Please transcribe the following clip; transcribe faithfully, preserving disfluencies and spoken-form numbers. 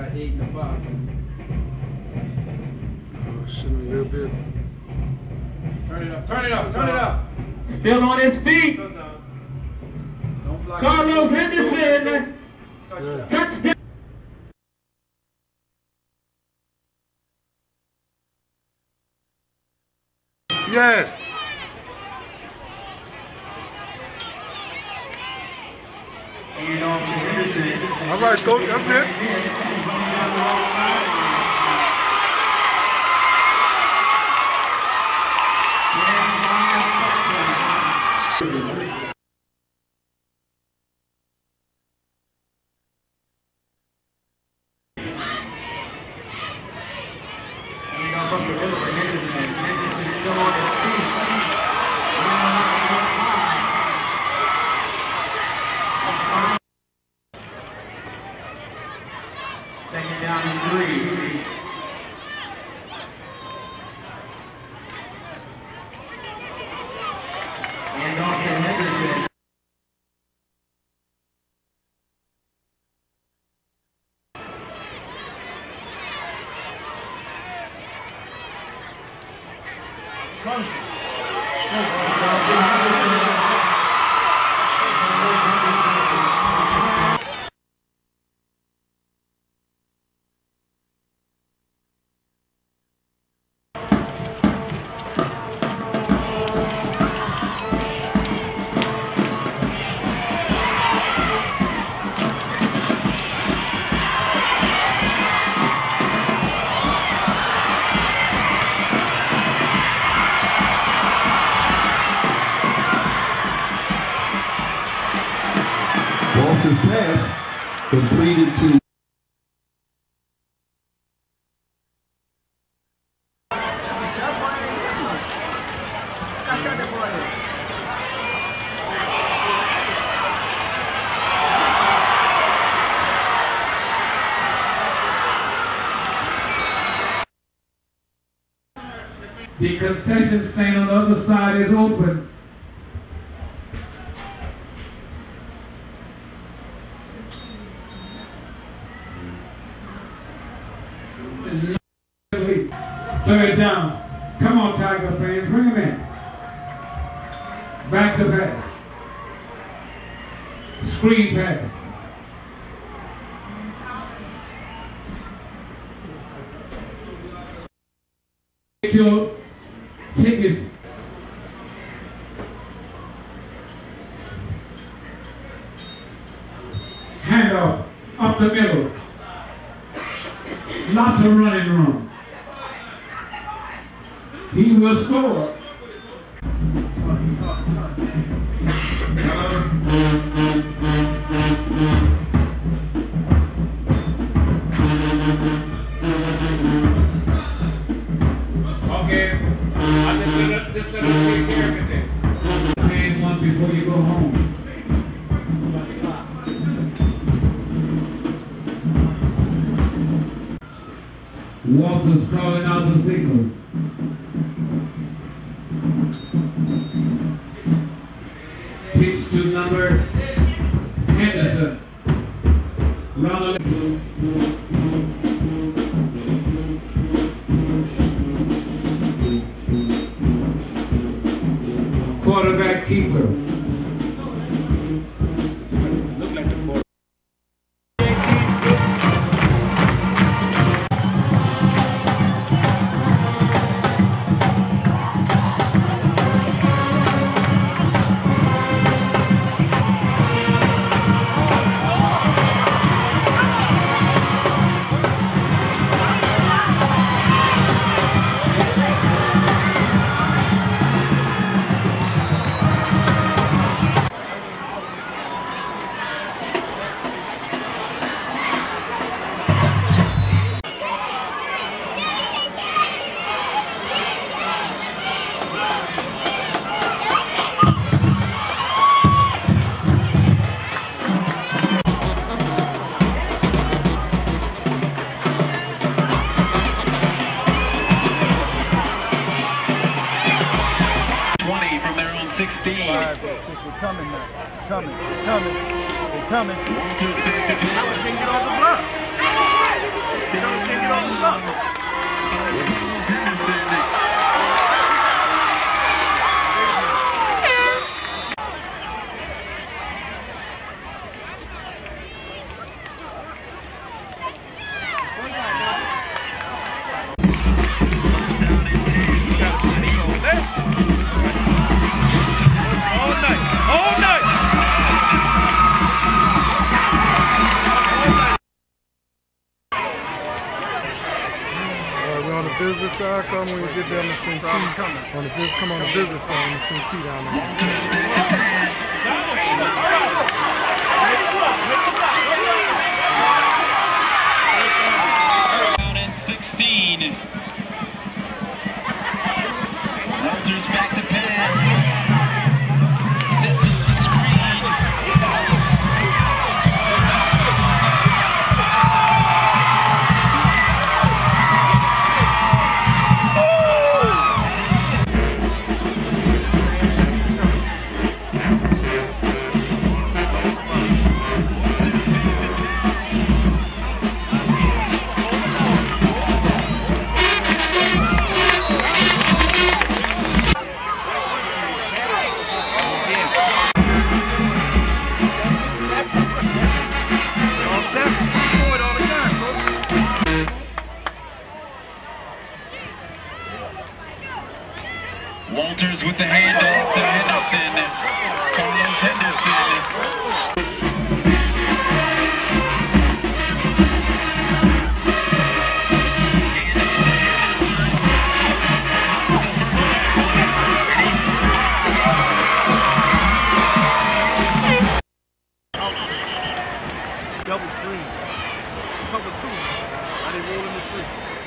got eight in the bottom. Oh, shit, a little bit. Turn it up, turn it up, turn it up. Still on his feet. Don't block Carlos Henderson. Touchdown. Touchdown. Yes. All right, coach, that's it. Second down and three. And off to Henderson. Walker's pass completed to the concession stand on the other side is open. Third down. Come on, Tiger fans, bring him in. Back to pass. Screen pass. Get your tickets. Handoff up the middle. Lots of running room. He will score. Okay, I just let us just let us take care of it then. Pay one before you go home. Walter's calling out the signals. Pitch to number Henderson. Round quarterback keeper. Look like the quarterback. sixteen. Five, six, we're coming now. Coming, we're coming, we're coming. One, two, three, two, two. Get off the block. Business side, come when you get down to Saint T. On the business, come on the business side, on the Saint T down there. Down at sixteen. Walters back to pass. Set to the screen. Walters with the handoff to Henderson. Carlos Henderson. Double screen. Cover two. I didn't roll in the three.